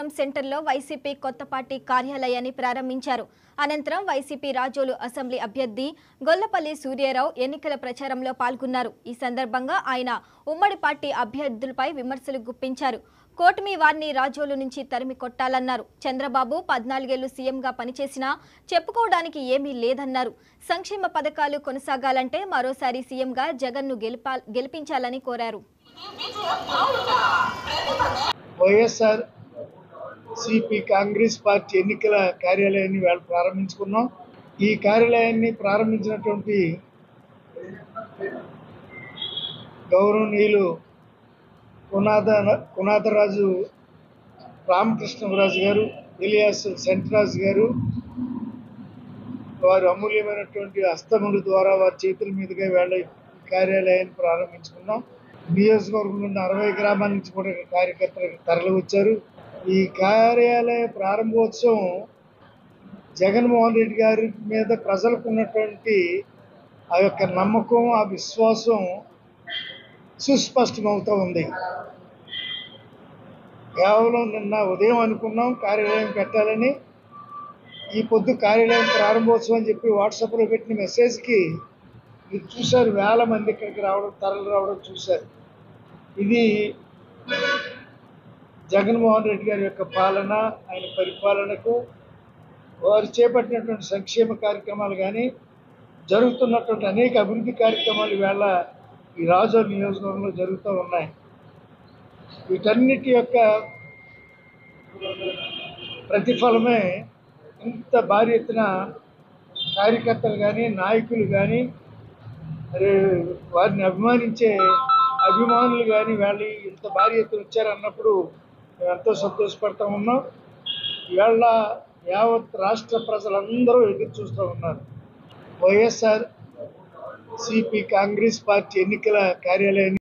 సంఘం సెంటర్లో వైసీపీ కొత్త పార్టీ కార్యాలయాన్ని ప్రారంభించారు. అనంతరం వైసీపీ రాజోలు అసెంబ్లీ అభ్యర్థి గొల్లపల్లి సూర్యారావు ఎన్నికల ప్రచారంలో పాల్గొన్నారు. ఈ సందర్భంగా ఆయన ఉమ్మడి పార్టీ అభ్యర్థులపై విమర్శలు గుప్పించారు. కూటమి వారిని రాజోలు నుంచి తరిమి కొట్టాలన్నారు. చంద్రబాబు 14 ఏళ్లు సీఎంగా పనిచేసినా చెప్పుకోవడానికి ఏమీ లేదన్నారు. సంక్షేమ పథకాలు కొనసాగాలంటే మరోసారి సీఎంగా జగన్ను గెలిపించాలని కోరారు. వైఎస్ఆర్ సిపి కాంగ్రెస్ పార్టీ ఎన్నికల కార్యాలయాన్ని వాళ్ళు ప్రారంభించుకున్నాం. ఈ కార్యాలయాన్ని ప్రారంభించినటువంటి గౌరవనీయులు కునాథరాజు రామకృష్ణరాజు గారు ఎలియాస్ సెంట్రాజు గారు వారు అమూల్యమైనటువంటి హస్తముల ద్వారా వారి చేతుల మీదుగా వేళ కార్యాలయాన్ని ప్రారంభించుకున్నాం. నియోజకవర్గం నుండి 60 గ్రామాల నుంచి కూడా కార్యకర్తలు తరలి వచ్చారు. ఈ కార్యాలయ ప్రారంభోత్సవం జగన్మోహన్ రెడ్డి గారి మీద ప్రజలకు ఉన్నటువంటి ఆ యొక్క నమ్మకం, ఆ విశ్వాసం సుస్పష్టమవుతూ ఉంది. కేవలం నిన్న ఉదయం అనుకున్నాం కార్యాలయం పెట్టాలని. ఈ పొద్దు కార్యాలయం ప్రారంభోత్సవం అని చెప్పి వాట్సాప్లో పెట్టిన మెసేజ్కి మీరు చూశారు, వేల మంది ఇక్కడికి తరలి రావడం చూశారు. ఇది జగన్మోహన్ రెడ్డి గారి యొక్క పాలన, ఆయన పరిపాలనకు వారు చేపట్టినటువంటి సంక్షేమ కార్యక్రమాలు కానీ జరుగుతున్నటువంటి అనేక అభివృద్ధి కార్యక్రమాలు ఈవేళ ఈ రాజోలు నియోజకవర్గంలో జరుగుతూ ఉన్నాయి. వీటన్నిటి యొక్క ప్రతిఫలమే ఇంత భారీ ఎత్తున కార్యకర్తలు కానీ నాయకులు కానీ వారిని అభిమానించే అభిమానులు కానీ వాళ్ళు ఇంత భారీ ఎత్తున వచ్చారన్నప్పుడు మేము ఎంతో సంతోషపడతా ఉన్నాం. ఇవాళ యావత్ రాష్ట్ర ప్రజలందరూ ఎదురు చూస్తూ ఉన్నారు. వైఎస్ఆర్ సిపి కాంగ్రెస్ పార్టీ ఎన్నికల కార్యాలయాన్ని